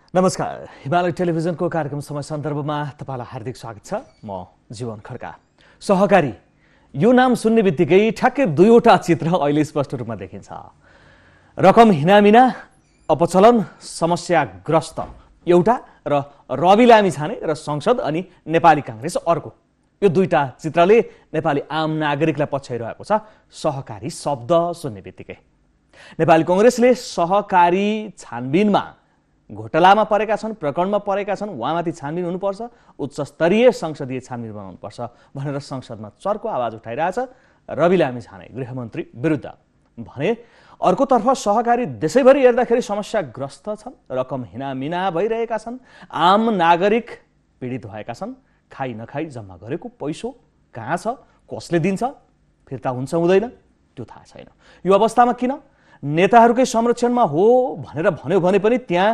नमस्कार, हिमालय टेलिभिजनको कार्यक्रम समय सन्दर्भमा तपाईलाई हार्दिक स्वागत छ। म जीवन खड्का। सहकारी यो नाम सुन्ने बित्तिकै ठ्याक्कै दुईवटा चित्र अहिले स्पष्ट रूपमा देखिन्छ। रकम हिनामिना, अपचलन, समस्याग्रस्त एउटा र रवि लामिछाने र संसद अनि नेपाली कांग्रेस अर्को। यो दुईटा चित्रले नेपाली आम नागरिकलाई पछ्याइरहेको छ। सहकारी शब्द सुन्ने बित्तिकै नेपाली कांग्रेसले सहकारी छानबिनमा घोटालामा परेका छन्, प्रकरणमा परेका छन्, उहाँमाथि छानबिन हुनुपर्छ, उच्च स्तरीय संसदीय छानबिन बनाउनुपर्छ भनेर संसदमा चर्को आवाज उठाइरहेछ रवि लामिछाने गृहमन्त्री विरुद्ध भने। अर्कोतर्फ सहकारी देशैभरि हेर्दाखेरि समस्याग्रस्त छन्, रकम हिनामिना भइरहेका छन्, आम नागरिक पीडित भएका छन्। खाइ नखाइ जम्मा गरेको पैसो कहाँ छ, कसले दिन्छ, फिर्ता हुन्छ हुँदैन त्यो थाहा छैन। यो अवस्थामा किन नेताहरूकै संरक्षणमा हो भनेर भन्यो भने पनि त्यहाँ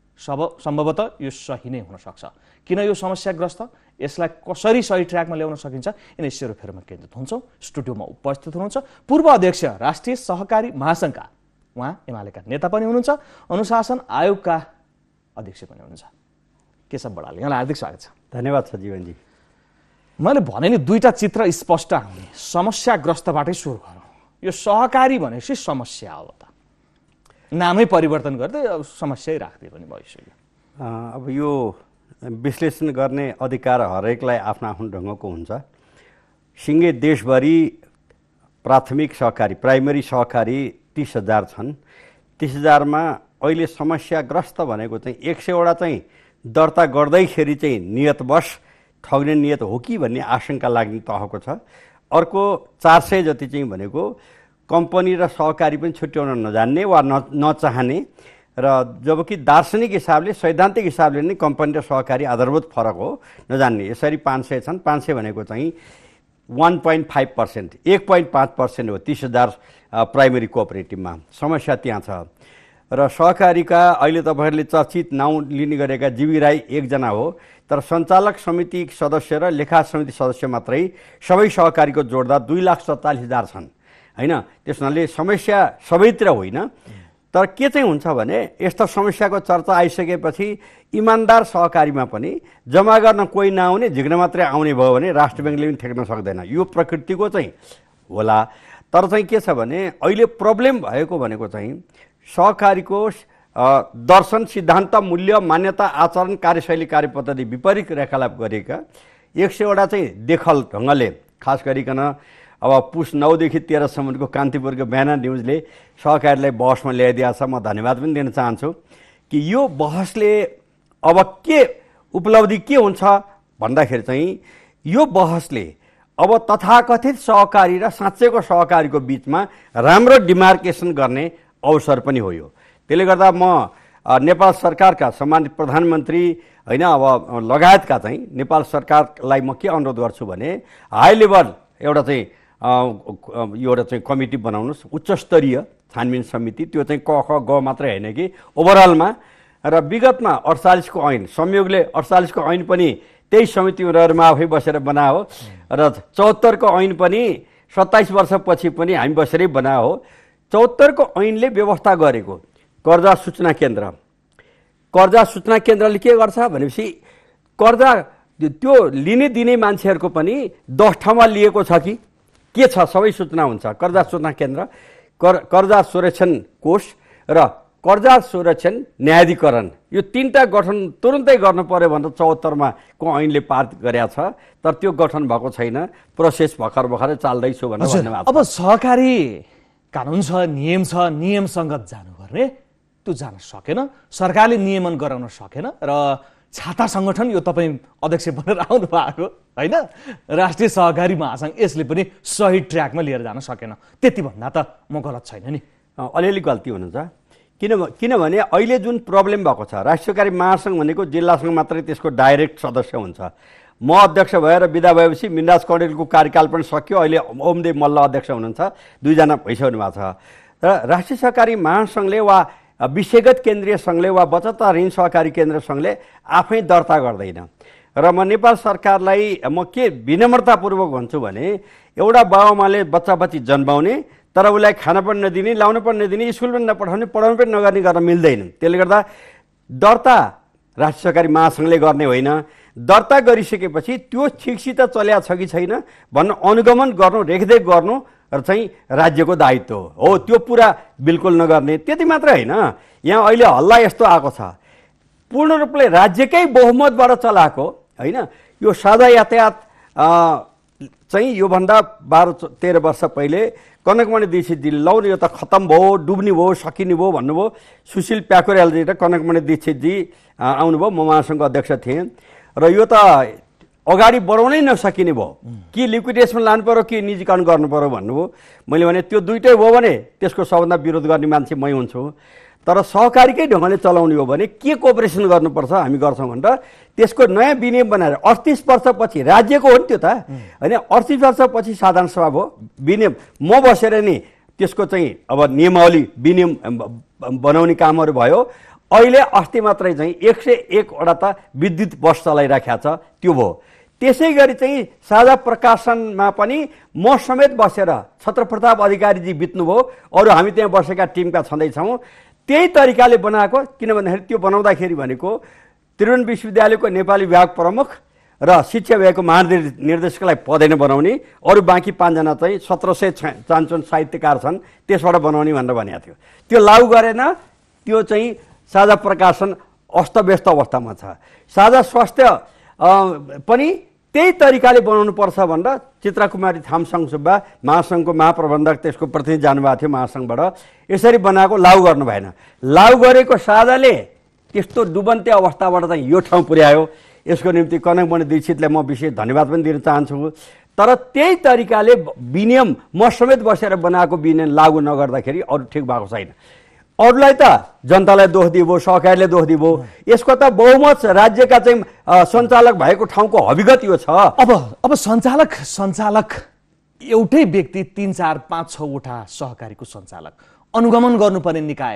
सम्भवतः यो सही नै हुन सक्छ। किन यो समस्याग्रस्त, यसलाई कसरी सही ट्र्याकमा ल्याउन सकिन्छ, यिनै सेरोफेरोमा केन्द्रित हुन्छौँ। स्टुडियोमा उपस्थित हुनुहुन्छ पूर्व अध्यक्ष राष्ट्रिय सहकारी महासङ्घका, उहाँ एमालेका नेता पनि हुनुहुन्छ, अनुशासन आयोगका अध्यक्ष पनि हुनुहुन्छ, केशव बडाल। यहाँलाई हार्दिक स्वागत छ। धन्यवाद छ जीवनजी। मैले भने नि दुईटा चित्र स्पष्ट आउने, समस्याग्रस्तबाटै सुरु गरौँ। यो सहकारी भनेपछि समस्या हो त, नामै परिवर्तन गर्दै समस्या राख्दै पनि भइसक्यो। अब यो विश्लेषण गर्ने अधिकार हरेकलाई आफ्नो आफ्नो ढङ्गको हुन्छ। सिङ्गे देशभरि प्राथमिक सहकारी, प्राइमेरी सहकारी 30,000 छन्। 30,000मा अहिले समस्याग्रस्त भनेको चाहिँ 100वटा चाहिँ दर्ता गर्दैखेरि चाहिँ नियतवश ठग्ने नियत हो कि भन्ने आशंका लाग्ने तहको छ। अर्को 400 जति चाहिँ भनेको कम्पनी र सहकारी पनि छुट्याउन नजान्ने वा नचाहने, र जबकि दार्शनिक हिसाबले, सैद्धान्तिक हिसाबले नै कम्पनी र सहकारी आधारभूत फरक हो, नजान्ने। यसरी 500 छन्। 500 भनेको चाहिँ 1.5%, 1.5% हो 30,000 प्राइमेरी कोअपरेटिभमा। समस्या त्यहाँ छ। र सहकारीका अहिले तपाईँहरूले चर्चित नाउँ लिने गरेका जीवी राई एकजना हो, तर सञ्चालक समिति सदस्य र लेखा समिति सदस्य मात्रै सबै सहकारीको जोड्दा 2,47,000 छन् हैन। त्यसले समस्या सबैतिर होइन। तर के चाहिँ हुन्छ भने यस्तो समस्याको चर्चा आइसकेपछि इमान्दार सहकारीमा पनि जम्मा गर्न कोही नआउने, झिक्न मात्रै आउने भयो भने राष्ट्र ब्याङ्कले पनि ठेक्न सक्दैन। यो प्रकृतिको चाहिँ होला। तर चाहिँ के छ भने अहिले प्रब्लम भएको भनेको चाहिँ सहकारीको दर्शन, सिद्धान्त, मूल्य, मान्यता, आचरण, कार्यशैली, कार्यपद्धति विपरीत रेखालाप गरेका 100वटा चाहिँ देखल ढङ्गले, खास गरिकन अब पुस 9देखि 13सम्मको कान्तिपुरको बिहान न्युजले सहकारीलाई बहसमा ल्याइदिएको छ। म धन्यवाद पनि दिन चाहन्छु कि यो बहसले अब के उपलब्धि के हुन्छ भन्दाखेरि चाहिँ यो बहसले अब तथाकथित सहकारी र साँच्चैको सहकारीको बिचमा राम्रो डिमार्केसन गर्ने अवसर पनि हो। यो त्यसले गर्दा म नेपाल सरकारका सम्मानित प्रधानमन्त्री होइन, अब लगायतका चाहिँ नेपाल सरकारलाई म के अनुरोध गर्छु भने हाई लेभल एउटा चाहिँ एउटा चाहिँ कमिटी बनाउनुहोस्, उच्च स्तरीय छानबिन समिति। त्यो चाहिँ क ख ग मात्रै होइन कि ओभरअलमा। र विगतमा 48को ऐन, संयोगले 48को ऐन पनि त्यही समितिमा रहेर आफै बसेर बनायो, र 74को ऐन पनि 27 वर्षपछि पनि हामी बसेरै बनायो हो। 74को ऐनले व्यवस्था गरेको कर्जा सूचना केन्द्र, कर्जा सूचना केन्द्रले के गर्छ भनेपछि कर्जा त्यो लिने दिने मान्छेहरूको पनि 10 ठाउँमा लिएको छ कि के छ सबै सूचना हुन्छ। कर्जा सूचना केन्द्र, कर्जा संरक्षण कोष र कर्जा संरक्षण न्यायाधिकरण, यो 3टा गठन तुरुन्तै गर्नु पर्यो भनेर 74मा को ऐनले पारित गरेको छ। तर त्यो गठन भएको छैन, प्रोसेस भर्खरै चाल्दैछु भनेर भन्नुभएको छ। अब सहकारी कानुन छ, नियम छ, नियमसँगत जानुपर्ने, त्यो जान सकेन, सरकारले नियमन गराउन सकेन, र छाता सङ्गठन, यो तपाईँ अध्यक्ष बनेर आउनु भएको होइन, राष्ट्रिय सहकारी महासङ्घ, यसले पनि सही ट्र्याकमा लिएर जान सकेन। त्यति भन्दा त म गलत छैन नि? अलिअलि गल्ती हुनुहुन्छ। किनभने अहिले जुन प्रब्लम भएको छ, राष्ट्रिय सहकारी महासङ्घ भनेको जिल्लासँग मात्रै त्यसको डाइरेक्ट सदस्य हुन्छ। म अध्यक्ष भएर बिदा भएपछि मिनराज कौडेलको कार्यकाल पनि सक्यो। अहिले ओमदेव मल्ल अध्यक्ष हुनुहुन्छ, 2जना भइसक्नु भएको छ। र राष्ट्रिय सहकारी महासङ्घले वा विषयगत केन्द्रीय सङ्घले वा बचत ऋण सहकारी केन्द्र सङ्घले आफै दर्ता गर्दैन। र म नेपाल सरकारलाई म के विनम्रतापूर्वक भन्छु भने एउटा बाबुआमाले बच्चा बच्ची जन्माउने तर उसलाई खान पनि नदिने, लाउन पनि नदिने, स्कुल पनि नपठाउने, पढाउनु पनि नगर्ने गर्न मिल्दैन। त्यसले गर्दा दर्ता राष्ट्रिय सहकारी महासङ्घले गर्ने होइन। दर्ता गरिसकेपछि त्यो ठिकसित चल्या छ कि छैन भन्नु अनुगमन गर्नु, रेखदेख गर्नु र चाहिँ राज्यको दायित्व हो। त्यो पुरा बिल्कुल नगर्ने। त्यति मात्र होइन, यहाँ अहिले हल्ला यस्तो आएको छ, पूर्ण रूपले राज्यकै बहुमतबाट चलाएको होइन। यो साझा यातायात चाहिँ योभन्दा 12-13 वर्ष पहिले कनकमणि दीक्षितजीले लौ यो त खत्तम भयो, डुब्ने भयो, सकिने भयो भन्नुभयो। सुशील प्याकुरेलजी र कनकमणि दीक्षितजी आउनुभयो, म महासङ्घको अध्यक्ष थिएँ र यो त अगाडि बढाउनै नसकिने भयो, कि लिक्विडेसनमा लानु पर्यो कि निजीकरण गर्नु पर्यो भन्नुभयो। मैले भने त्यो दुइटै भयो भने त्यसको सबभन्दा विरोध गर्ने मान्छे मै हुन्छु, तर सहकारीकै ढङ्गले चलाउने हो भने के कोअपरेसन गर्नुपर्छ हामी गर्छौँ भनेर त्यसको नयाँ विनियम बनाएर 38 वर्षपछि राज्यको हो नि त्यो त होइन। 38 वर्षपछि साधारण सभा भयो, विनियम म बसेर नि त्यसको चाहिँ अब नियमावली विनियम बनाउने कामहरू भयो। अहिले अस्ति मात्रै चाहिँ 101वटा त विद्युत बस चलाइराखेको छ, त्यो भयो। त्यसै गरी चाहिँ साझा प्रकाशनमा पनि म समेत बसेर छत्रप्रताप अधिकारीजी बित्नुभयो, अरू हामी त्यहाँ बसेका टिमका छँदैछौँ। त्यही तरिकाले बनाएको, किन भन्दाखेरि त्यो बनाउँदाखेरि भनेको त्रिभुवन विश्वविद्यालयको नेपाली विभाग प्रमुख र शिक्षा विभागको महानिर्देशकलाई पदैन बनाउने, अरू बाँकी 5 जना चाहिँ 1700 चान्चुन साहित्यकार छन् त्यसबाट बनाउने भनेर भनेको थियो। त्यो लागू गरेन। त्यो चाहिँ साझा प्रकाशन अस्तव्यस्त अवस्थामा छ। साझा स्वास्थ्य पनि त्यही तरिकाले बनाउनुपर्छ भनेर चित्राकुमारी थामसङ सुब्बा महासङ्घको महाप्रबन्धक त्यसको प्रतिनिधि जानुभएको थियो महासङ्घबाट, यसरी बनाएको लागू गर्नु भएन। लागू गरेको साझाले त्यस्तो डुबन्ते अवस्थाबाट चाहिँ यो ठाउँ पुर्यायो। यसको निम्ति कनकमणि दीक्षितलाई म विशेष धन्यवाद पनि दिन चाहन्छु। तर त्यही तरिकाले विनियम म समेत बसेर बनाएको विनियम लागू नगर्दाखेरि अरू ठिक भएको छैन। अरूलाई त जनतालाई दोष दियो, सहकारीले दोष दियो, यसको त बहुमत राज्यका चाहिँ सञ्चालक भएको ठाउँको हविगत यो छ। अब सञ्चालक एउटै व्यक्ति 3, 4, 5, 6 वटा सहकारीको सञ्चालक, अनुगमन गर्नुपर्ने निकाय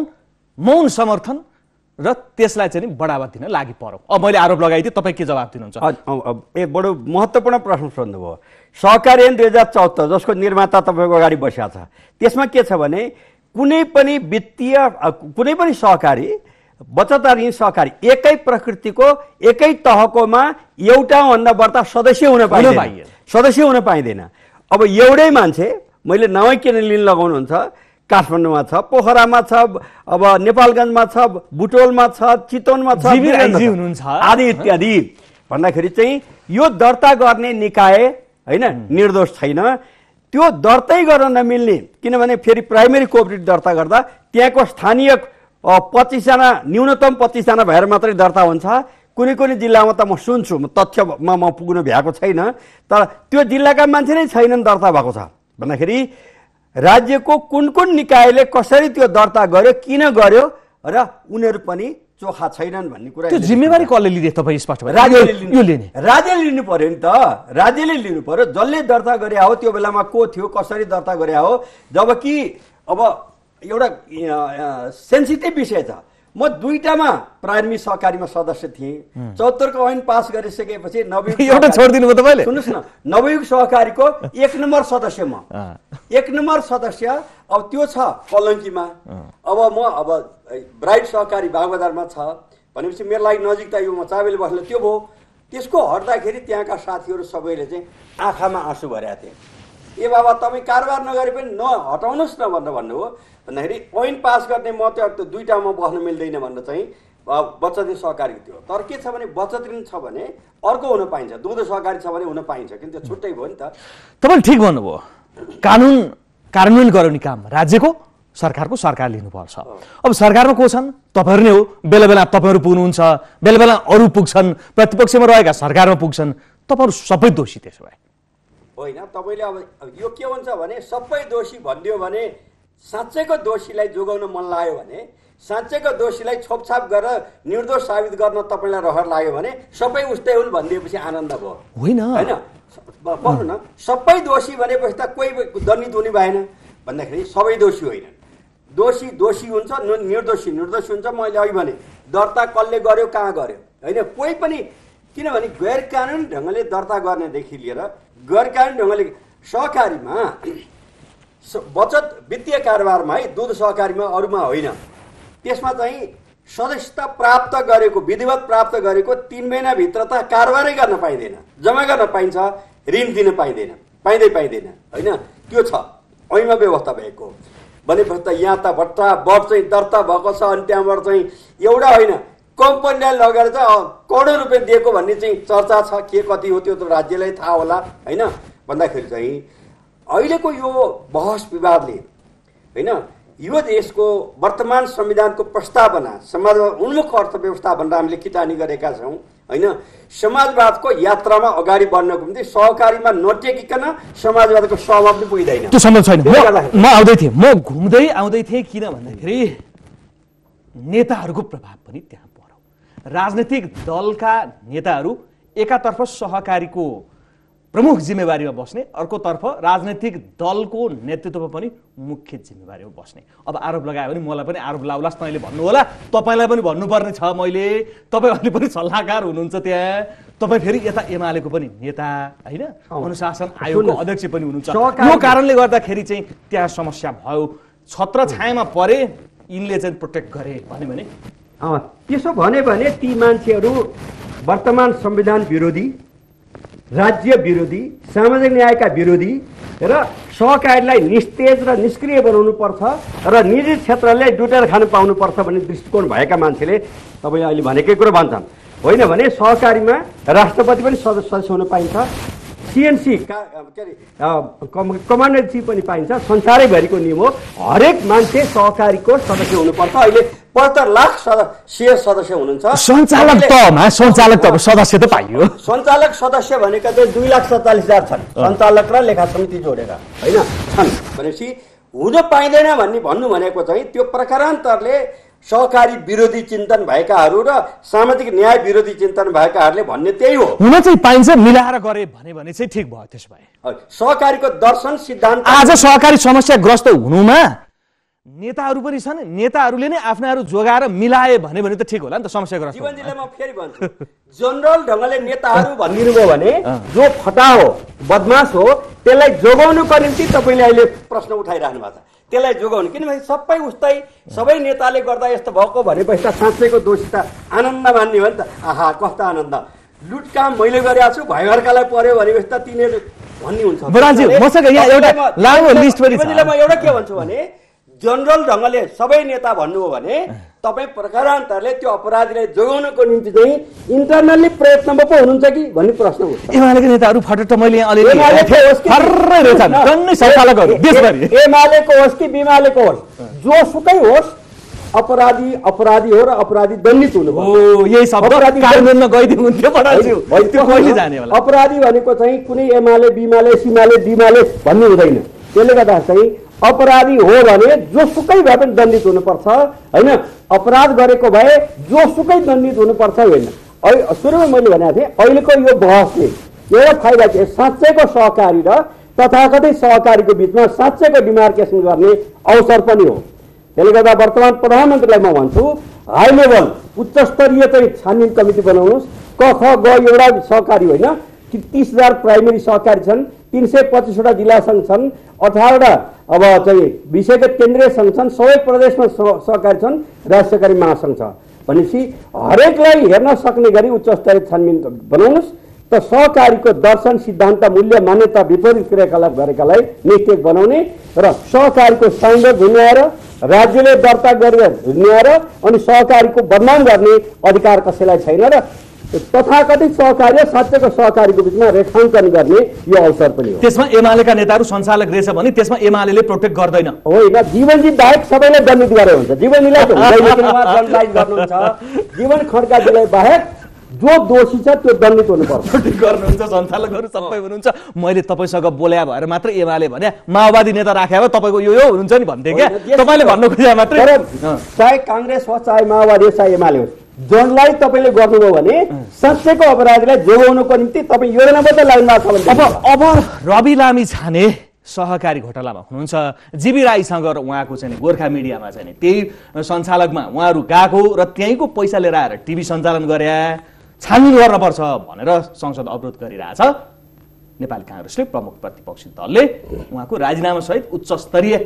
मौन समर्थन र त्यसलाई चाहिँ बढावा दिन लागि पर्यो। अब मैले आरोप लगाइदिएँ, तपाईँ के जवाब दिनुहुन्छ? एक बडो महत्त्वपूर्ण प्रश्न सोध्नुभयो। सहकारी ऐन 2074 जसको निर्माता तपाईँको अगाडि बसेको छ, त्यसमा के छ भने कुनै पनि वित्तीय कुनै पनि सहकारी, बचत ऋण सहकारी एकै प्रकृतिको एकै तहकोमा एउटाभन्दा बढ्ता सदस्य हुन पाइँदैन। अब एउटै मान्छे, मैले नामै किन लिन लगाउनुहुन्छ, काठमाडौँमा छ, पोखरामा छ, अब नेपालगञ्जमा छ, बुटोलमा छ, चितवनमा छ, आदि इत्यादि भन्दाखेरि चाहिँ यो दर्ता गर्ने निकाय होइन निर्दोष छैन। त्यो दर्तै गर्न नमिल्ने, किनभने फेरि प्राइमेरी कोअपरेटिभ दर्ता गर्दा त्यहाँको स्थानीय 25 जना न्यूनतम 25 जना भएर मात्रै दर्ता हुन्छ। कुनै जिल्लामा त म सुन्छु, तथ्यमा म पुग्नु भ्याएको छैन, तर त्यो जिल्लाका मान्छे नै छैनन् दर्ता भएको छ भन्दाखेरि राज्यको कुन निकायले कसरी त्यो दर्ता गर्यो, किन गर्यो र उनीहरू पनि चोखा छैनन् भन्ने कुरा। त्यो जिम्मेवारी कसले लिने तपाईँ स्पष्ट भयो? राज्यले लिनु पर्यो नि त, राज्यले लिनु पर्यो। जसले दर्ता गरे हो त्यो बेलामा को थियो, कसरी दर्ता गरे हो। जबकि अब एउटा सेन्सिटिभ विषय छ। म 2टामा प्राइमेरी सहकारीमा सदस्य थिएँ। 74 को ऐन पास गरिसकेपछि एउटा छोडिदिनु भयो तपाईँले। सुन्नुहोस् न, नवयुग सहकारीको 1 नम्बर सदस्य म, 1 नम्बर सदस्य। अब त्यो छ कलङ्कीमा, अब ब्राइट सहकारी बागबजारमा छ भनेपछि मेरो लागि नजिक त यो म चाबेले बस्दा त्यो भयो। त्यसको हट्दाखेरि त्यहाँका साथीहरू सबैले चाहिँ आँखामा आँसु भरेका थिए। ए बाबा तपाईँ कारोबार नगरे पनि हटाउनुहोस् न भनेर भन्नुभयो। भन्दाखेरि ऐन पास गर्ने म त्यो 2टामा बस्न मिल्दैन भनेर चाहिँ बचत ऋण सहकारी थियो। तर के छ भने बचत ऋण छ भने अर्को हुन पाइन्छ, दुध सहकारी छ भने हुन पाइन्छ, किन त्यो छुट्टै भयो नि त। तपाईँले ठिक भन्नुभयो। कार्यान्वयन गराउने काम राज्यको, सरकार लिनुपर्छ। अब सरकारमा को छन्? तपाईँहरू नै हो। बेला बेला तपाईँहरू पुग्नुहुन्छ, बेला बेला अरू पुग्छन्, प्रतिपक्षमा रहेका सरकारमा पुग्छन्, तपाईँहरू सबै दोषी। त्यसो भए होइन, तपाईँले अब यो के हुन्छ भने सबै दोषी भनिदियो भने साँच्चैको दोषीलाई जोगाउन मन लाग्यो भने, साँच्चैको दोषीलाई छोपछाप गरेर निर्दोष साबित गर्न तपाईँलाई रहर लाग्यो भने सबै उस्तै हुन् भनिदिएपछि आनन्द भयो होइन? भन्नु न, सबै दोषी भनेपछि त कोही दण्डित हुने भएन भन्दाखेरि सबै दोषी होइनन्। दोषी हुन्छ, निर्दोषी हुन्छ। मैले अघि भने दर्ता कसले गर्यो, कहाँ गर्यो होइन, कोही पनि। किनभने गैर कानुनी ढङ्गले दर्ता गर्नेदेखि लिएर गैर कानुनी ढङ्गले सहकारीमा, बचत वित्तीय कारोबारमा है, दुध सहकारीमा, अरूमा होइन, त्यसमा चाहिँ सदस्यता प्राप्त गरेको विधिवत प्राप्त गरेको 3 महिनाभित्र त कारोबारै गर्न पाइँदैन, जम्मा गर्न पाइन्छ, ऋण दिन पाइँदैन, पाइँदैन होइन। त्यो छ ऐनमा व्यवस्था भएको भनेपछि त यहाँ त भट्टाभट चाहिँ दर्ता भएको छ। अनि त्यहाँबाट चाहिँ एउटा होइन कम्पनीलाई लगेर चाहिँ करोडौँ रुपियाँ दिएको भन्ने चाहिँ चर्चा छ। के कति हो त्यो त राज्यलाई थाहा होला होइन। भन्दाखेरि चाहिँ अहिलेको यो बहस विवादले होइन यो देशको वर्तमान संविधानको प्रस्तावना समाज उन्मुख अर्थव्यवस्था भनेर हामीले किटानी गरेका छौँ होइन। समाजवादको यात्रामा अगाडि बढ्नको निम्ति सहकारीमा नटेकिकन समाजवादको सहमा पनि पुग्दैन। त्यो सम्भव छैन। म आउँदै थिएँ, म घुम्दै आउँदै थिएँ किन भन्दाखेरि नेताहरूको प्रभाव पनि त्यहाँ पर्यो। राजनीतिक दलका नेताहरू एकातर्फ सहकारीको प्रमुख जिम्मेवारीमा बस्ने, अर्कोतर्फ राजनीतिक दलको नेतृत्वमा पनि मुख्य जिम्मेवारीमा बस्ने। अब आरोप लगायो भने मलाई पनि आरोप लाउलास्, तैँले भन्नु होला, तपाईँलाई पनि भन्नुपर्ने छ। मैले तपाईँ अहिले पनि सल्लाहकार हुनुहुन्छ त्यहाँ, तपाईँ फेरि यता एमालेको पनि नेता होइन, अनुशासन आयोगको अध्यक्ष पनि हुनुहुन्छ। यो कारणले गर्दाखेरि चाहिँ त्यहाँ समस्या भयो। छत्र छायामा परे यिनले चाहिँ प्रोटेक्ट गरे भन्यो भने त्यसो भने ती मान्छेहरू वर्तमान संविधान विरोधी, राज्य विरोधी, सामाजिक न्यायका विरोधी र सहकारीलाई निस्तेज र निष्क्रिय बनाउनु पर्छ र निजी क्षेत्रलाई डुटेर खान पाउनु पर्छ भन्ने दृष्टिकोण भएका मान्छेले तपाईले अहिले भनेकै कुरो भन्छन्। होइन भने सहकारीमा राष्ट्रपति पनि सदस्य हुन पाइन्छ, सीएनसी कमान्डर चिफ पनि पाइन्छ। संसारैभरिको नियम हो, हरेक मान्छे सहकारीको सदस्य हुनुपर्छ। अहिले 75 लाख सदस्य हुनुहुन्छ। सञ्चालक त सदस्य त पाइयो। सञ्चालक सदस्य भनेका चाहिँ 2,47,000 छन्, सञ्चालक र लेखा समिति जोडेर होइन छन्। भनेपछि हुन पाइँदैन भन्नु भनेको चाहिँ त्यो प्रकारान्तरले सहकारी विरोधी चिन्तन भएकाहरू र सामाजिक न्याय विरोधी चिन्तन भएकाहरूले भन्ने त्यही हो। हुन चाहिँ पाइन्छ, मिलाएर गरे भने चाहिँ ठिक भयो। त्यसो भए सहकारीको दर्शन सिद्धान्त आज सहकारी समस्याग्रस्त हुनुमा नेताहरू पनि छन्, नेताहरूले नै आफ्नाहरू जोगाएर मिलाए भने त ठिक होला नि त समस्याग्रस्त। जीवनजीलाई म फेरि भन्छु, जनरल ढङ्गले नेताहरू भनिदिनुभयो भने जो फटा हो, बदमास हो, त्यसलाई जोगाउनुको निम्ति तपाईँले अहिले प्रश्न उठाइराख्नु भएको छ। त्यसलाई जोगाउनु किनभने सबै नेताले गर्दा यस्तो भएको भनेपछि त साँच्चैको दोषी त आनन्द मान्ने हो नि त। आहा कस्तो आनन्द, लुटकाम मैले गरेको छु भयभर्कालाई पर्यो भनेपछि त तिनीहरू भन्ने हुन्छ। म एउटा के भन्छु भने जनरल ढङ्गले सबै नेता भन्नुभयो भने तपाईँ प्रकारान्तरले त्यो अपराधीलाई जोगाउनको निम्ति चाहिँ इन्टरनल्ली प्रयत्नमा पो हुनुहुन्छ कि भन्ने प्रश्न हो। एमालेका नेताहरू फटट मैले एमालेको होस् कि बिमालेको होस्, जोसुकै होस्, अपराधी हो र अपराधी दण्डित हुनुभयो। यही शब्द कानुनमा गइदिनु हुन्थ्यो अपराधी भनेको चाहिँ कुनै एमाले बिमाले सिमाले डिमाले भन्ने हुँदैन। त्यसले गर्दा चाहिँ अपराधी हो भने जोसुकै भए पनि दण्डित हुनुपर्छ होइन। अपराध गरेको भए जोसुकै दण्डित हुनुपर्छ होइन। सुरुमा मैले भनेको थिएँ अहिलेको यो बहसले एउटा फाइदा के साँच्चैको सहकारी र तथाकथित सहकारीको बिचमा साँच्चैको डिमार्केसन गर्ने अवसर पनि हो। त्यसले गर्दा वर्तमान प्रधानमन्त्रीलाई म भन्छु हाई लेभल उच्च स्तरीय चाहिँ छानबिन कमिटी बनाउनुहोस्। क ख ग एउटा सहकारी होइन, 30,000 प्राइमेरी सहकारी छन्, 325वटा जिल्ला सङ्घ छन्, 18वटा अब चाहिँ विषयगत केन्द्रीय सङ्घ छन्, सबै प्रदेशमा सहकारी छन्, राज्य सहकारी महासङ्घ छ। भनेपछि हरेकलाई हेर्न सक्ने गरी उच्च स्तरीय छानबिन बनाउनुहोस्। त सहकारीको दर्शन सिद्धान्त मूल्य मान्यता विपरीत क्रियाकलाप गरेकालाई निस्तेज बनाउने र सहकारीको साइन्डर झुन्याएर राज्यले दर्ता गरेर झुन्याएर अनि सहकारीको बदनाम गर्ने अधिकार कसैलाई छैन र तथाकथित सहकारी र साँच्चैको सहकारीको बिचमा रेखाङ्कन गर्ने यो अवसर पनि हो। त्यसमा एमालेका नेताहरू सञ्चालक रहेछ भने त्यसमा एमाले प्रोटेक्ट गर्दैन होइन। जीवनजी बाहेक सबैलाई दण्डित गरे हुन्छ। जीवनजीलाई गर्नुहुन्छ, जीवन खड्काजीलाई बाहेक जो दोषी छ त्यो दण्डित हुनुपर्छ। गर्नुहुन्छ, सञ्चालकहरू सबै हुनुहुन्छ। मैले तपाईँसँग बोल्या भएर मात्र एमाले भने माओवादी नेता राख्या भए तपाईँको यो हुनुहुन्छ नि भन्थे क्या, तपाईँले भन्नु खोजे मात्रै। चाहे काङ्ग्रेस होस्, चाहे माओवादी होस्, चाहे एमाले होस्, जनलाई तपाईँले गर्नुभयो भने साँच्चैको अपराधीलाई जोगाउनुको निम्ति तपाईँ योजनाबद्ध लाग्नुभएको छ भने अब रवि लामी छाने सहकारी घोटालामा हुनुहुन्छ, जीवी राईसँग र उहाँको चाहिँ गोर्खा मिडियामा चाहिँ त्यही सञ्चालकमा उहाँहरू गएको र त्यहीँको पैसा लिएर आएर टिभी सञ्चालन गरे, छानबिन गर्नुपर्छ भनेर संसद अवरोध गरिरहेछ। नेपाली काङ्ग्रेसले प्रमुख प्रतिपक्षी दलले उहाँको राजीनामा सहित उच्च स्तरीय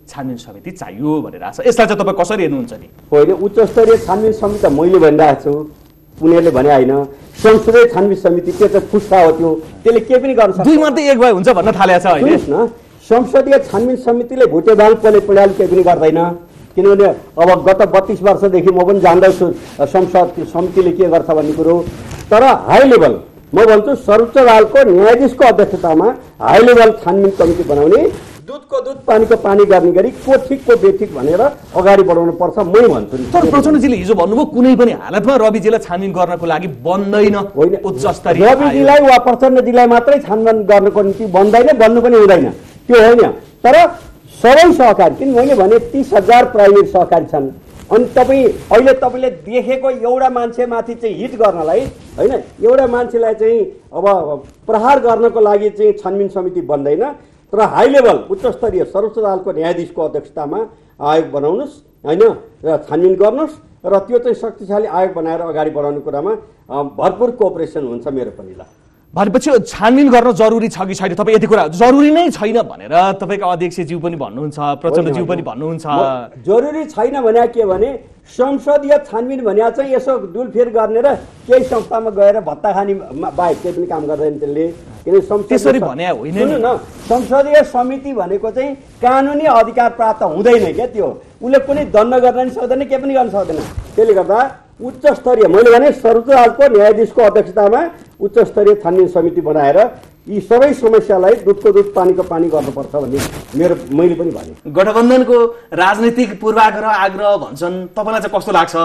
छानबिन समिति चाहियो भनेर आछ। यसलाई चाहिँ तपाईँ कसरी हेर्नुहुन्छ नि? होइन, उच्च स्तरीय छानबिन समिति त मैले भनिरहेको छु, उनीहरूले भने होइन। संसदीय छानबिन समिति त्यो त फुस्टा हो, त्यसले के पनि गर्न सक्छ। दुई मध्ये एक भए हुन्छ भन्न थालेको छ अहिले। सुन्नुहोस् न, संसदीय छानबिन समितिले भुटेबाल पल्याल केही पनि गर्दैन, किनभने अब गत 32 वर्षदेखि म पनि जान्दैछु संसद समितिले के गर्छ भन्ने कुरो। तर हाई लेभल म भन्छु सर्वोच्च अदालतको न्यायाधीशको अध्यक्षतामा हाई लेभल छानबिन कमिटी बनाउने, दुधको दुध पानीको पानी गर्ने गरी को ठिक को बेठिक भनेर अगाडि बढाउनु पर्छ मै भन्छु नि। तर प्रचण्डजीले हिजो भन्नुभयो कुनै पनि हालतमा रविजीलाई छानबिन गर्नको लागि बन्दैन। उच्च स्तरीय रविजीलाई वा प्रचण्डजीलाई मात्रै छानबिन गर्नको निम्ति बन्दैन, बन्नु पनि हुँदैन, त्यो होइन। तर सबै सहकारी, किन मैले भने 30,000 प्राइभेट सहकारी छन्। अनि तपाईँले देखेको एउटा मान्छेमाथि चाहिँ हिट गर्नलाई होइन, एउटा मान्छेलाई चाहिँ अब प्रहार गर्नको लागि चाहिँ छानबिन समिति बन्दैन। तर हाई लेभल उच्च स्तरीय सर्वोच्च अदालतको न्यायाधीशको अध्यक्षतामा आयोग बनाउनुहोस् होइन, र छानबिन गर्नुहोस्, र त्यो चाहिँ शक्तिशाली आयोग बनाएर अगाडि बढाउने कुरामा भरपुर कोअपरेसन हुन्छ मेरो पनि। ल भनेपछि छानबिन गर्न जरुरी छ कि छैन? तपाईँ यति कुरा जरुरी नै छैन भनेर तपाईँका अध्यक्षज्यू पनि भन्नुहुन्छ, प्रचण्डज्यू पनि भन्नुहुन्छ। जरुरी छैन भने के भने संसदीय छानबिन भने चाहिँ यसो डुलफेर गर्ने र केही संस्थामा गएर भत्ता खाने बाहेक केही पनि काम गर्दैन त्यसले। त्यसरी भने होइन न, संसदीय समिति भनेको चाहिँ कानुनी अधिकार प्राप्त हुँदैन क्या, त्यो उसले कुनै दण्ड गर्न पनि सक्दैन, केही पनि गर्न सक्दैन। त्यसले गर्दा उच्च स्तरीय मैले भने सर्वोच्च अदालतको न्यायाधीशको अध्यक्षतामा उच्च स्तरीय छानबिन समिति बनाएर यी सबै समस्यालाई दुधको दुध पानीको पानी गर्नुपर्छ भन्ने मैले पनि भने। गठबन्धनको राजनीतिक पूर्वाग्रह आग्रह भन्छन्, तपाईँलाई चाहिँ कस्तो लाग्छ?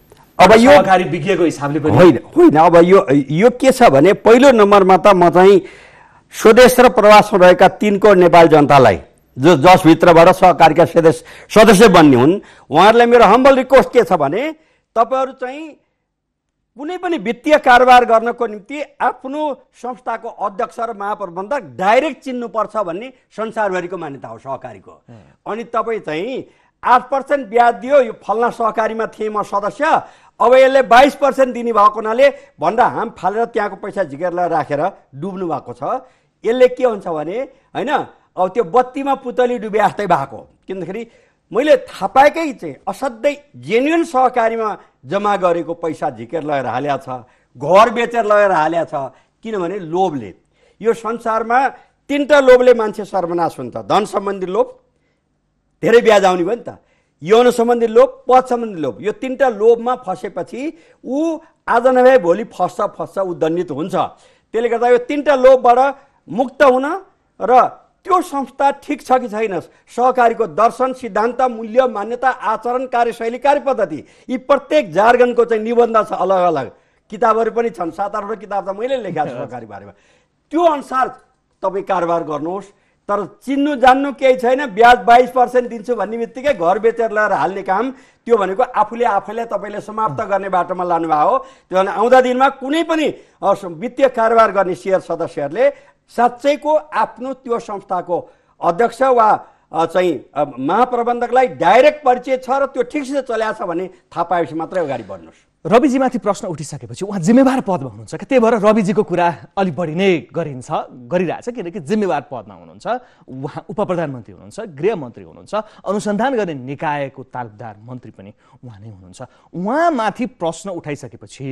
अब यो सहकारी विज्ञको हिसाबले पनि होइन। अब यो के छ भने पहिलो नम्बरमा त म चाहिँ स्वदेश र प्रवासमा रहेका 3 करोड नेपाली जनतालाई जसभित्रबाट सहकारीका सदस्य बन्ने हुन्, उहाँहरूलाई मेरो हम्बल रिक्वेस्ट के छ भने तपाईहरू चाहिँ कुनै पनि वित्तीय कारोबार गर्नको निम्ति आफ्नो संस्थाको अध्यक्ष र महाप्रबन्धक डाइरेक्ट चिन्नुपर्छ भन्ने संसारभरिको मान्यता हो सहकारीको। अनि तपाईँ चाहिँ 8% ब्याज दियो, यो फल्ना सहकारीमा थिएँ म सदस्य, अब यसले 22% दिने भएको हुनाले भन्दा हाम फालेर त्यहाँको पैसा झिकेर राखेर डुब्नु भएको छ। यसले के हुन्छ भने होइन, अब त्यो बत्तीमा पुतली डुबे जस्तै भएको। किनखेरि मैले थाहा पाएकै चाहिँ असाध्यै जेन्युन सहकारीमा जम्मा गरेको पैसा झिकेर लगेर हाल्या छ, घर बेचेर लगेर हाल्या छ। किनभने लोभले, यो संसारमा 3टा लोभले मान्छे सर्वनाश हुन्छ। धन सम्बन्धी लोभ, धेरै ब्याज आउने भयो नि त, यौन सम्बन्धी लोभ, पद सम्बन्धी लोभ। यो 3टा लोभमा फसेपछि ऊ आज नभए भोलि फस्छ ऊ दण्डित हुन्छ। त्यसले गर्दा यो 3टा लोभबाट मुक्त हुन र त्यो संस्था ठिक छ कि छैन, सहकारीको दर्शन, सिद्धान्त, मूल्य, मान्यता, आचरण, कार्यशैली, कार्यपद्धति, यी प्रत्येक जार्गनको चाहिँ निबन्ध छ, अलग अलग किताबहरू पनि छन्। 7-8 किताब त मैले लेखेको छु सहकारी बारेमा। त्यो अनुसार तपाईँ कारोबार गर्नुहोस्। तर चिन्नु जान्नु केही छैन, ब्याज 22% दिन्छु भन्ने बित्तिकै घर बेचेर लगेर हाल्ने काम, त्यो भनेको आफैले तपाईँले समाप्त गर्ने बाटोमा लानुभएको हो। त्यो भने आउँदा दिनमा कुनै पनि वित्तीय कारोबार गर्ने सेयर सदस्यहरूले साँच्चैको आफ्नो त्यो संस्थाको अध्यक्ष वा चाहिँ महाप्रबन्धकलाई डाइरेक्ट परिचय छ र त्यो ठिकसित चलेको छ भने थाहा पाएपछि मात्रै अगाडि बढ्नुहोस्। रविजीमाथि प्रश्न उठिसकेपछि उहाँ जिम्मेवार पदमा हुनुहुन्छ, त्यही भएर रविजीको कुरा अलिक बढी नै गरिरहेछ, किनकि जिम्मेवार पदमा हुनुहुन्छ। उहाँ उप प्रधानमन्त्री हुनुहुन्छ, गृहमन्त्री हुनुहुन्छ, अनुसन्धान गर्ने निकायको तालुकदार मन्त्री पनि उहाँ नै हुनुहुन्छ। उहाँमाथि प्रश्न उठाइसकेपछि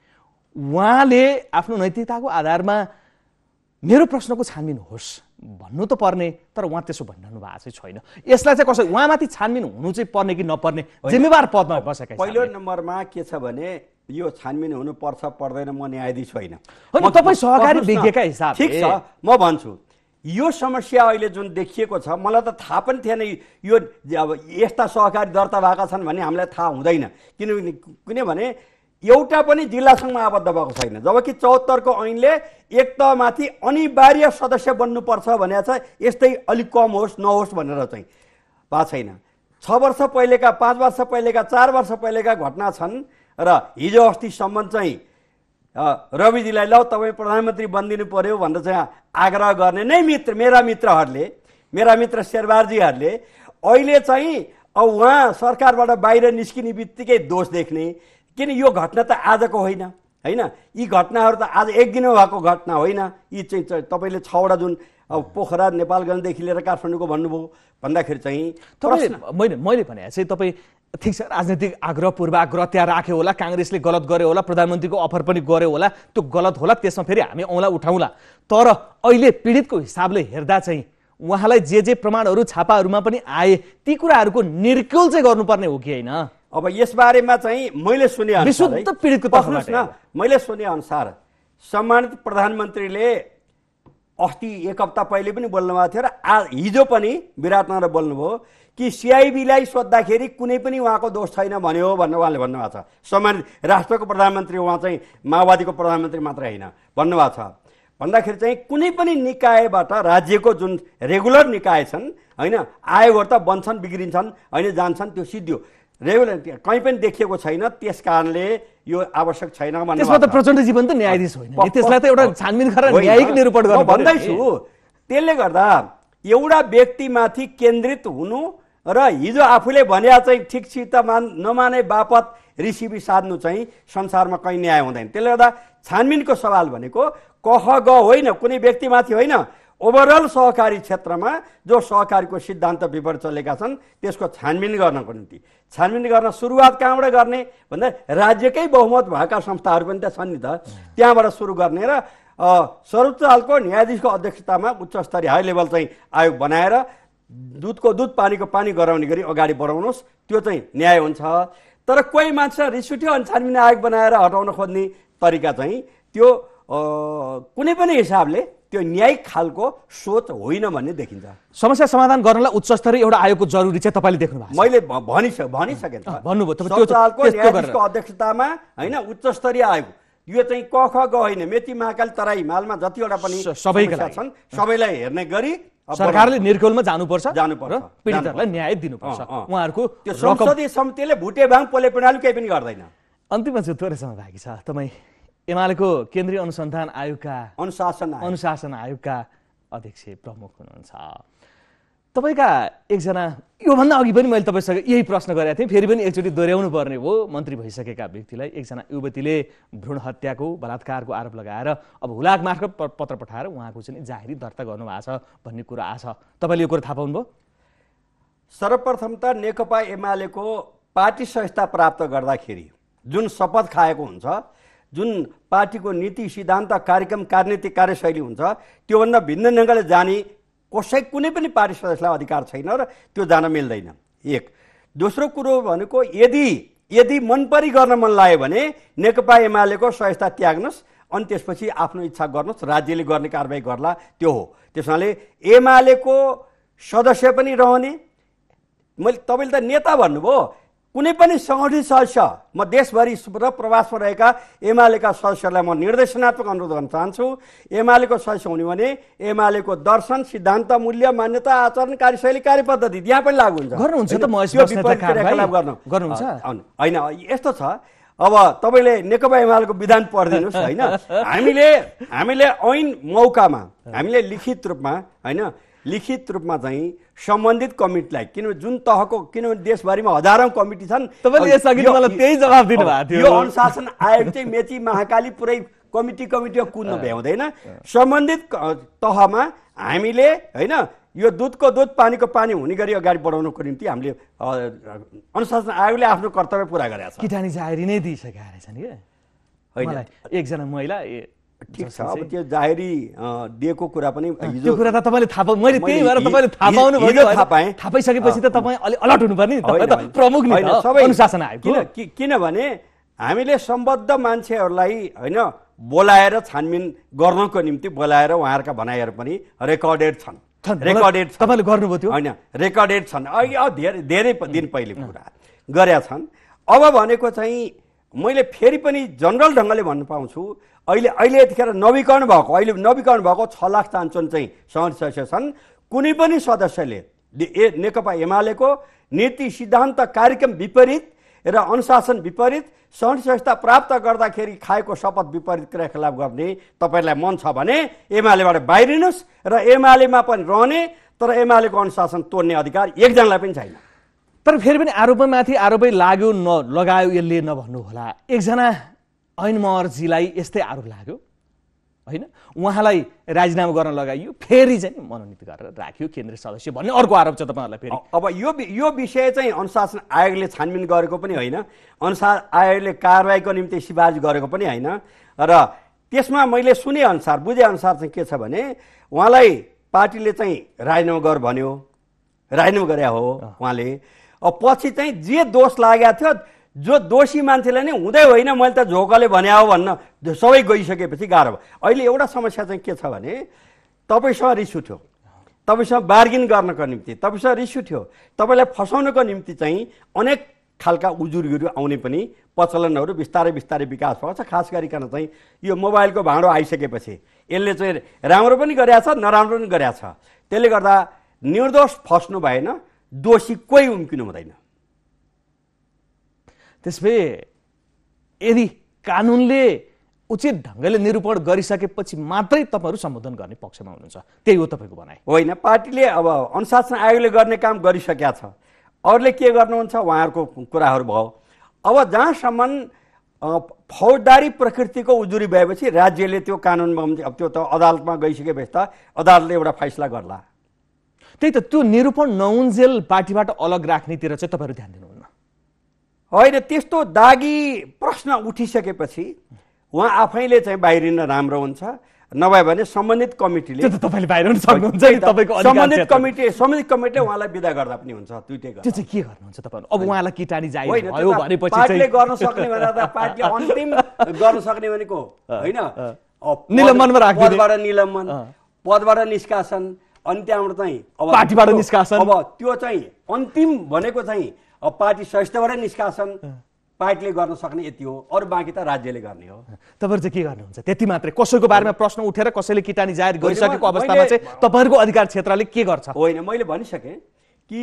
उहाँले आफ्नो नैतिकताको आधारमा मेरो प्रश्नको छानबिन होस् भन्नु त पर्ने, तर उहाँ त्यसो भनिरहनु भएको चाहिँ छैन। यसलाई चाहिँ कसरी उहाँमाथि छानबिन हुनु चाहिँ पर्ने कि नपर्ने, जिम्मेवार पदमा बसेका। पहिलो नम्बरमा के छ भने यो छानबिन हुनुपर्छ पर्दैन, म न्यायाधीश होइन। तपाईँ सहकारी विज्ञका हिसाब ठिक छ, म भन्छु यो समस्या अहिले जुन देखिएको छ, मलाई त थाहा पनि थिएन यो अब यस्ता सहकारी दर्ता भएका छन् भन्ने हामीलाई थाहा हुँदैन। किनभने एउटा पनि जिल्लासँगमा आबद्ध भएको छैन। जबकि 74 को ऐनले एक तहमाथि अनिवार्य सदस्य बन्नुपर्छ भनेको छ, यस्तै अलिक कम होस् नहोस् भनेर चाहिँ भएको छैन। 6 वर्ष पहिलेका, 5 वर्ष पहिलेका, 4 वर्ष पहिलेका घटना छन् र हिजो अस्तिसम्म चाहिँ रविजीलाई ल तपाईँ प्रधानमन्त्री बनिदिनु पर्यो भनेर चाहिँ आग्रह गर्ने नै मेरा मित्र शेरबारजीहरूले अहिले चाहिँ अब उहाँ सरकारबाट बाहिर निस्किने बित्तिकै दोष देख्ने। किन यो घटना त आजको होइन, यी घटनाहरू त आज एक दिनमा भएको घटना होइन। यी चाहिँ तपाईँले 6वटा जुन अब पोखरा नेपालगञ्जदेखि लिएर काठमाडौँको भन्नुभयो भन्दाखेरि चाहिँ मैले भने चाहिँ तपाईँ ठिक छ राजनीतिक आग्रह पूर्वाग्रह त्यहाँ राख्यो होला, काङ्ग्रेसले गलत गर्यो होला, प्रधानमन्त्रीको अफर पनि गर्यो होला, त्यो गलत होला, त्यसमा फेरि हामी औँला उठाउँला। तर अहिले पीडितको हिसाबले हेर्दा चाहिँ उहाँलाई जे प्रमाणहरू छापाहरूमा पनि आए ती कुराहरूको निर्कुल चाहिँ गर्नुपर्ने हो कि होइन? अब यसबारेमा चाहिँ मैले सुने अनुसार पीडितको तर्फबाट मैले सुने अनुसार सम्मानित प्रधानमन्त्रीले अस्ति एक हप्ता पहिले पनि बोल्नुभएको थियो र हिजो पनि विराटनगर बोल्नुभयो कि सिआइबीलाई सोद्धाखेरि कुनै पनि उहाँको दोष छैन भन्यो भनेर उहाँले भन्नुभएको छ। सम्मानित राष्ट्रको प्रधानमन्त्री उहाँ चाहिँ माओवादीको प्रधानमन्त्री मात्र होइन भन्नुभएको छ। भन्दाखेरि चाहिँ कुनै पनि निकायबाट राज्यको जुन रेगुलर निकाय छन् होइन, आयोगहरू त बन्छन् बिग्रिन्छन् होइन जान्छन्, त्यो सिद्धो रेगुलर कहीँ पनि देखिएको छैन, त्यस कारणले यो आवश्यक छैन भन्नु। त्यसमा त प्रचण्ड जीवन त न्यायाधीश होइन, त्यसलाई त एउटा छानबिन गरेर न्यायिक निरूपण गर्नु भन्दैछु। त्यसले गर्दा एउटा व्यक्तिमाथि केन्द्रित हुनु र हिजो आफूले भने चाहिँ ठिकसित नमाने बापत रिसिभी साध्नु चाहिँ संसारमा कहीँ न्याय हुँदैन। त्यसले गर्दा छानबिनको सवाल भनेको कह ग होइन, कुनै व्यक्तिमाथि होइन, ओभरअल सहकारी क्षेत्रमा जो सहकारीको सिद्धान्त विपरीत चलेका छन् त्यसको छानबिन गर्नको निम्ति छानबिन गर्न सुरुवात कहाँबाट गर्ने भन्दा राज्यकै बहुमत भएका संस्थाहरू पनि त छन् नि त, त्यहाँबाट सुरु गर्ने र सर्वोच्च अदालतको न्यायाधीशको अध्यक्षतामा उच्च स्तरीय हाई लेभल चाहिँ आयोग बनाएर दुधको दुध पानीको पानी गराउने गरी अगाडि बढाउनुहोस्, त्यो चाहिँ न्याय हुन्छ। तर कोही मान्छे रिस उठ्यो अनि छानबिन आयोग बनाएर हटाउन खोज्ने तरिका चाहिँ त्यो कुनै पनि हिसाबले त्यो न्यायिक खालको सोच होइन भन्ने देखिन्छ। समस्या समाधान गर्नलाई उच्च स्तरीय एउटा आयोगको जरुरी चाहिँ तपाईँले देख्नु भएको छ? मैले भनिसकेँ त, न्यायाधीशको अध्यक्षतामा होइन उच्च स्तरीय आयोग, यो चाहिँ क ख ग होइन, मेची महाकाली तराई हिमालमा जतिवटा पनि सबैका छन् सबैलाई हेर्ने गरी सरकारले निर्कुलमा जानुपर्छ र पीडितहरूलाई न्याय दिनुपर्छ। उहाँहरूको त्यो संसदीय समितिले भुटे भाङ पोले प्रणाली केही पनि गर्दैन। अन्तिममा चाहिँ थोरै समय बाँकी छ। तपाईँ एमालेको केन्द्रीय अनुसन्धान आयोगका अनुशासन आयोगका अध्यक्ष प्रमुख हुनुहुन्छ। तपाईँका एकजना, योभन्दा अघि पनि मैले तपाईँसँग यही प्रश्न गरेको थिएँ, फेरि पनि एकचोटि दोहोऱ्याउनु पर्ने हो, मन्त्री भइसकेका व्यक्तिलाई एकजना युवतीले भ्रूण हत्याको बलात्कारको आरोप लगाएर अब हुलाक मार्फत पत्र पठाएर उहाँको चाहिँ जाहेरी दर्ता गर्नुभएको छ भन्ने कुरा आछ। तपाईँले यो कुरा थाहा पाउनुभयो? सर्वप्रथम त नेकपा एमालेको पार्टी संस्था प्राप्त गर्दाखेरि जुन शपथ खाएको हुन्छ, जुन पार्टीको नीति सिद्धान्त कार्यक्रम कार्यनीति कार्यशैली हुन्छ, त्योभन्दा भिन्न ढङ्गले जाने कुनै पनि पार्टी सदस्यलाई अधिकार छैन र त्यो जान मिल्दैन। एक दोस्रो कुरो भनेको यदि मनपरी गर्न मन लाग्यो भने नेकपा एमालेको संस्था त्याग्नुहोस् अनि त्यसपछि आफ्नो इच्छा गर्नुहोस्, राज्यले गर्ने कारबाही गर्ला, त्यो हो। त्यसैले एमालेको सदस्य पनि रहने, मैले तपाईँले त नेता भन्नुभयो, कुनै पनि सङ्गठित सदस्य, म देशभरि र प्रवासमा रहेका एमालेका सदस्यहरूलाई म निर्देशनात्मक अनुरोध गर्न चाहन्छु, एमालेको सदस्य हुने भने एमालेको दर्शन सिद्धान्त मूल्य मान्यता आचरण कार्यशैली कार्यपद्धति यहाँ पनि लागू हुन्छ। गर्नुहुन्छ त? होइन, यस्तो छ, अब तपाईँले नेकपा एमालेको विधान पढिदिनुहोस् होइन। हामीले ऐन मौकामा हामीले लिखित रूपमा चाहिँ सम्बन्धित कमिटीलाई, किनभने जुन तहको, किनभने देशभरिमा हजारौं कमिटी छन्, तपाईँले यसअघि मलाई त्यही जवाफ दिनुभएको थियो। यो अनुशासन आयोग चाहिँ मेची महाकाली पुरै कमिटी कुद्न भ्याउँदैन। सम्बन्धित तहमा हामीले होइन यो दुधको दुध पानीको पानी हुने गरी अगाडि बढाउनको निम्ति हामीले अनुशासन आयोगले आफ्नो कर्तव्य पुरा गरेका छ। किटानी जाहेरी नै दिइसकेका रहेछन् कि होइन एकजना महिला। ठिक छ, अब त्यो जाहेरी दिएको कुरा पनि त्यो कुरा त तपाईँले थाहा पाउनु, मैले त्यही भएर तपाईँले थाहा पाउनु भयो। थाहा पाइसकेपछि त तपाईँ अलि अलर्ट हुनुपर्ने नि, तपाईँ त प्रमुख नि सबै अनुशासन आयोग। किनभने हामीले सम्बद्ध मान्छेहरूलाई होइन बोलाएर छानबिन गर्नको निम्ति बोलाएर उहाँहरूका भनाइहरू पनि रेकर्डेड छन्। तपाईँले गर्नुभयो त्यो? होइन, रेकर्डेड छन्, धेरै दिन पहिले कुरा गरेका छन्। अब भनेको चाहिँ मैले फेरि पनि जनरल ढङ्गले भन्न पाउँछु, अहिले यतिखेर नवीकरण भएको 6 लाख चान्चुन चाहिँ सदस्य छन्। कुनै पनि सदस्यले नेकपा एमालेको नीति सिद्धान्त कार्यक्रम विपरीत र अनुशासन विपरीत संस्था प्राप्त गर्दाखेरि खाएको शपथ विपरीत क्रियाकलाप गर्ने तपाईँलाई मन छ भने एमालेबाट बाहिरिनुहोस् र एमालेमा पनि रहने, तर एमालेको अनुशासन तोड्ने अधिकार एकजनालाई पनि छैन। तर फेरि पनि आरोपमाथि आरोपै लाग्यो लगायो यसले नभन्नु होला। एकजना ऐन महर्जीलाई यस्तै आरोप लाग्यो होइन, उहाँलाई राजीनामा गर्न लगाइयो, फेरि चाहिँ मनोनित गरेर राख्यो केन्द्रीय सदस्य भन्ने अर्को आरोप छ तपाईँहरूलाई फेरि। अब यो विषय चाहिँ अनुशासन आयोगले छानबिन गरेको पनि होइन, अनुशासन आयोगले कारबाहीको निम्ति सिफारिस गरेको पनि होइन। र त्यसमा मैले सुनेअनुसार बुझेअनुसार चाहिँ के छ भने उहाँलाई पार्टीले चाहिँ राजीनामा गर भन्यो, राजीनामा गरे हो उहाँले। अब पछि चाहिँ जे दोष लागेको थियो, जो दोषी मान्छेले नै हुँदै होइन मैले त झोकले भने हो भन्न सबै गइसकेपछि गाह्रो भयो। अहिले एउटा समस्या चाहिँ के छ भने तपाईँसँग रिस उठ्यो, तपाईँसँग बार्गेन गर्नको निम्ति तपाईँसँग रिस उठ्यो, तपाईँलाई फसाउनको निम्ति चाहिँ अनेक खालका उजुरीहरू आउने पनि प्रचलनहरू बिस्तारै बिस्तारै विकास भएको छ। खास गरिकन चाहिँ यो मोबाइलको भाँडो आइसकेपछि यसले चाहिँ राम्रो पनि गरेछ, नराम्रो पनि गरेछ। त्यसले गर्दा निर्दोष फस्नु भएन, दोषी कोही उम्किनु हुँदैन। त्यसभए यदि कानुनले उचित ढङ्गले निरूपण गरिसकेपछि मात्रै तपाईँहरू सम्बोधन गर्ने पक्षमा हुनुहुन्छ, त्यही हो तपाईँको भनाइ? होइन, पार्टीले अब अनुशासन आयोगले गर्ने काम गरिसकेका छ, अरूले के गर्नुहुन्छ उहाँहरूको कुराहरू भयो। अब जहाँसम्म फौजदारी प्रकृतिको उजुरी भएपछि राज्यले त्यो कानुनमा अब त्यो त अदालतमा गइसकेपछि त अदालतले एउटा फैसला गर्ला। त्यही त, त्यो निरूपण नहुन्जेल पार्टीबाट अलग राख्नेतिर चाहिँ तपाईँहरू ध्यान दिनुहुन्न? होइन, त्यस्तो दागी प्रश्न उठिसकेपछि उहाँ आफैले चाहिँ बाहिरिन राम्रो हुन्छ, नभए भने सम्बन्धित कमिटीले तपाईँले बाहिरिन सक्नुहुन्छ नि, तपाईँको सम्बन्धित कमिटीले उहाँलाई विदा गर्दा पनि हुन्छ। दुईटै त्यो चाहिँ के गर्नुहुन्छ तपाईँहरू? अब उहाँलाई किटानी जारी भयो भनेपछि पार्टीले गर्न सक्ने भनेर पार्टीले अन्तिम गर्न सक्ने भनेको होइन, निलम्बनमा राख्दिने, पदबाट निलम्बन, पदबाट निष्कासन, अनि त्यहाँबाट चाहिँ अब पार्टीबाट निष्कासन। अब त्यो चाहिँ अन्तिम भनेको चाहिँ अब पार्टी सदस्यताबाटै निष्कासन पार्टीले गर्न सक्ने यति हो, अरू बाँकी त राज्यले गर्ने हो। तपाईँहरू चाहिँ के गर्नुहुन्छ? त्यति मात्रै? कसैको बारेमा प्रश्न उठेर कसैले किटानी जाहेर गरिसकेको अवस्थामा चाहिँ तपाईँहरूको अधिकार क्षेत्रले के गर्छ? होइन, मैले भनिसकेँ कि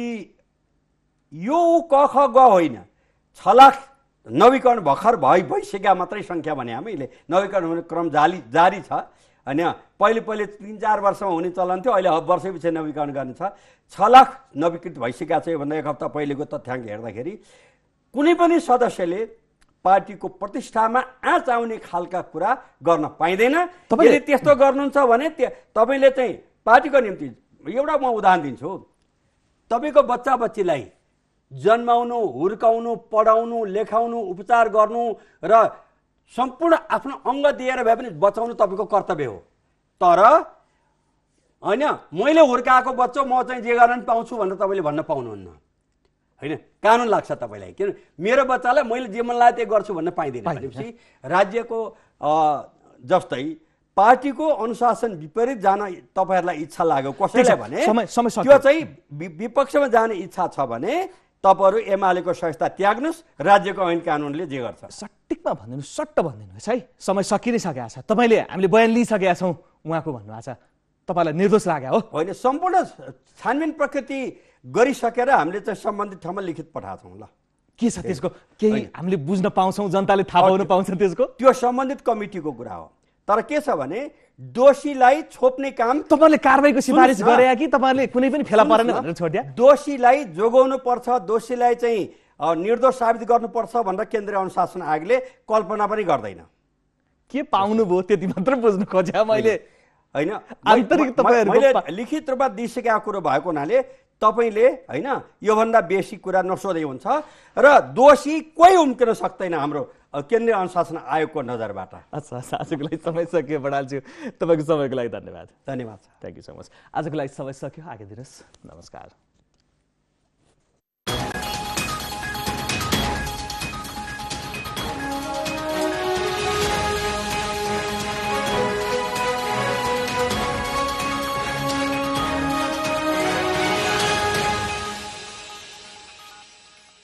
यो क ख ग होइन, 6 लाख नवीकरण भर्खर भइसकेका मात्रै सङ्ख्या भने मैले नवीकरण हुने क्रम जारी छ। होइन, पहिले 3-4 वर्षमा हुने चलन थियो, अहिले वर्षै पछि नवीकरण गर्ने छ। 6 लाख नवीकृत भइसकेका छ। योभन्दा एक हप्ता पहिलेको तथ्याङ्क हेर्दाखेरि कुनै पनि सदस्यले पार्टीको प्रतिष्ठामा आँच आउने खालका कुरा गर्न पाइँदैन। यदि त्यस्तो गर्नुहुन्छ भने तपाईँले चाहिँ पार्टीको निम्ति एउटा म उदाहरण दिन्छु, तपाईँको बच्चा बच्चीलाई जन्माउनु, हुर्काउनु, पढाउनु, लेखाउनु, उपचार गर्नु र सम्पूर्ण आफ्नो अङ्ग दिएर भए पनि बचाउनु तपाईँको कर्तव्य हो। तर होइन, मैले हुर्काएको बच्चा म चाहिँ जे गर्न पाउँछु भनेर तपाईँले भन्न पाउनुहुन्न। होइन, कानुन लाग्छ तपाईँलाई, किन मेरो बच्चालाई मैले जे मन लाग्यो त्यो गर्छु भन्न पाइँदैन भनेपछि राज्यको जस्तै पार्टीको अनुशासन विपरीत जान तपाईँहरूलाई इच्छा लाग्यो कसैलाई भने त्यो चाहिँ विपक्षमा जाने इच्छा छ भने तपाईँहरू एमालेको संस्था त्याग्नुहोस्, राज्यको ऐन कानुनले जे गर्छ। सट्टिकमा भनिदिनु, सट्ट भनिदिनुहोस् है, समय सकि नै सकेको छ। तपाईँले हामीले बयान लिइसकेका छौँ उहाँको भन्नुभएको छ, तपाईँलाई निर्दोष लाग्यो हो? होइन, सम्पूर्ण छानबिन प्रकृति गरिसकेर हामीले चाहिँ सम्बन्धित ठाउँमा लिखित पठाएको छौँ। ल के छ त्यसको? केही हामीले बुझ्न पाउँछौँ, जनताले थाहा पाउन पाउँछ त्यसको? त्यो सम्बन्धित कमिटीको कुरा हो। तर के छ भने दोषीलाई छोप्ने काम तपाईँले कारबाहीको सिफारिस गरे कि तपाईँले कुनै पनि फेला परेन भनेर छोड्या? दोषीलाई जोगाउनु पर्छ, दोषीलाई चाहिँ निर्दोष साबित गर्नुपर्छ भनेर केन्द्रीय अनुशासन आयोगले कल्पना पनि गर्दैन। के पाउनुभयो त्यति मात्र बुझ्नु खोज्या मैले। होइन, आन्तरिक मैले लिखित रूपमा दिइसकेको कुरो भएको हुनाले तपाईँले होइन योभन्दा बेसी कुरा नसोधै हुन्छ र दोषी कोही उम्किन सक्दैन हाम्रो केन्द्रीय अनुशासन आयोगको नजरबाट। अच्छा, आजको लागि समय सकियो बडालज्यू, तपाईँको समयको लागि धन्यवाद। धन्यवाद, थ्याङ्क यू सो मच। आजको लागि समय सक्यो, आगे दिनुहोस्, नमस्कार।